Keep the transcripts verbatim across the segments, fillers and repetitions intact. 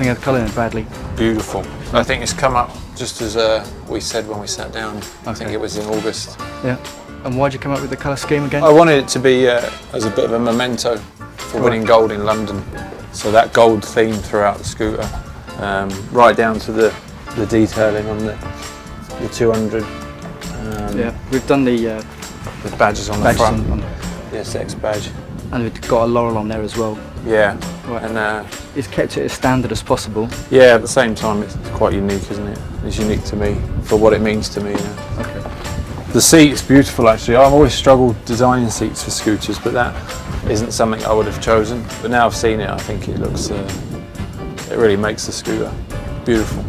think of the colour then, Bradley? Beautiful. I think it's come up just as uh, we said when we sat down. Okay. I think it was in August. Yeah. And why'd you come up with the colour scheme again? I wanted it to be uh, as a bit of a memento for winning gold in London. So that gold theme throughout the scooter, um, right down to the, the detailing on the, the two hundred. Um, yeah, we've done the, uh, the badges on badges the front, on, on the S X badge. And we've got a laurel on there as well. Yeah, right. and uh, it's kept it as standard as possible. Yeah, at the same time it's quite unique, isn't it? It's unique to me for what it means to me. You know? Okay. The seat's beautiful actually. I've always struggled designing seats for scooters, but that isn't something I would have chosen. But now I've seen it, I think it looks, uh, it really makes the scooter beautiful.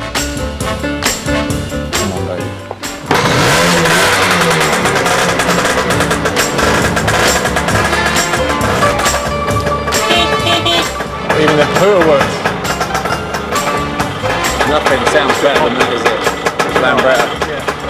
Come on, baby. Even the poo works. Nothing sounds better than that, is it? Lambretta.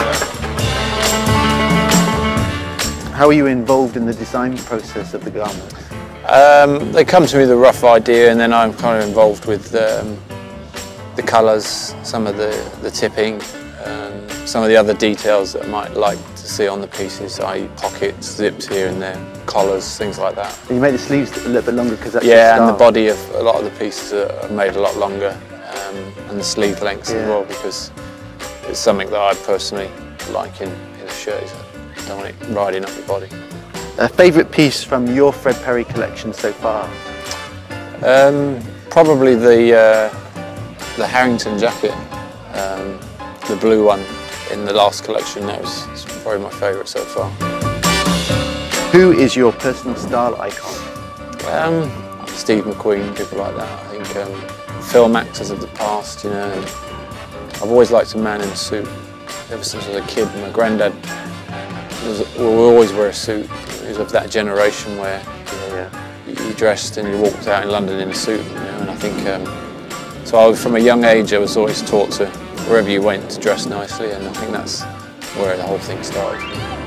How are you involved in the design process of the garments? Um, they come to me with a rough idea, and then I'm kind of involved with um, the colours, some of the, the tipping, um, some of the other details that I might like to see on the pieces, that is pockets, zips here and there, collars, things like that. And you make the sleeves a little bit longer because that's yeah, and the body of a lot of the pieces are made a lot longer, um, and the sleeve lengths yeah. as well, because it's something that I personally like in, in a shirt. I don't want it riding up your body. A favourite piece from your Fred Perry collection so far? Um, probably the uh, the Harrington jacket, um, the blue one in the last collection. That was probably my favourite so far. Who is your personal style icon? Um, Steve McQueen, people like that. I think um, film actors of the past. You know, I've always liked a man in a suit ever since I was a kid. My granddad was, will always wear a suit. He was of that generation where yeah, yeah. you dressed and you walked out in London in a suit. You know, and I think um, so. I was, from a young age, I was always taught to wherever you went to dress nicely, and I think that's where the whole thing started.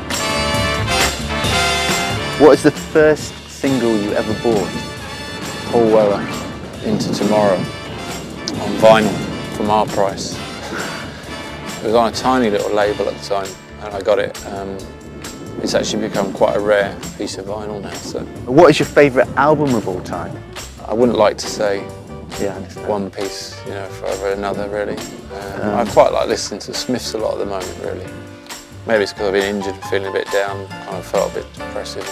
What is the first single you ever bought? Paul Weller, Into Tomorrow, on vinyl from Our Price. It was on a tiny little label at the time, and I got it. Um, it's actually become quite a rare piece of vinyl now. So, what is your favourite album of all time? I wouldn't like to say yeah, one piece, you know, forever another. Really, um, um, I quite like listening to the Smiths a lot at the moment. Really, maybe it's because I've been injured, feeling a bit down, kind of felt a bit depressive.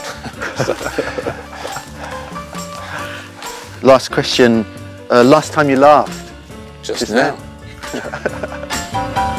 Last question. Uh, last time you laughed? Just, Just now. now.